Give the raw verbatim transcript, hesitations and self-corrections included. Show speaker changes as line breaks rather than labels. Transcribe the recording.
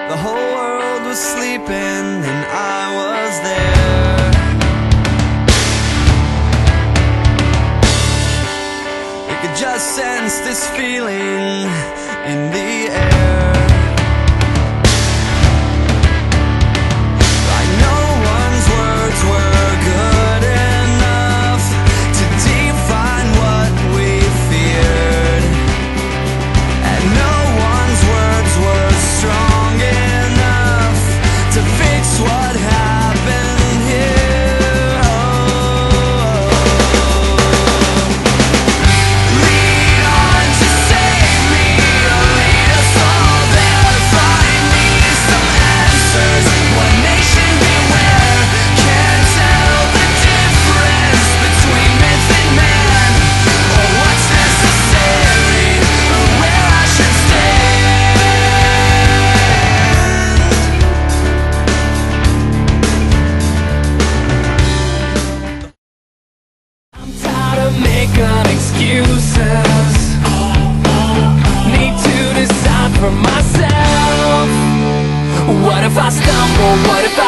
The whole world was sleeping and I was there. You could just sense this feeling in the air. Like no one's words were good enough to define what we feared, and no one's words were strong enough to fix what happened here. Oh. Lead on to save me, or lead us all there. Find me some answers. One nation beware. Can't tell the difference between myth and man, or what's necessary, or where I should stand. I'm tired of making excuses. Need to decide for myself. What if I stumble? What if I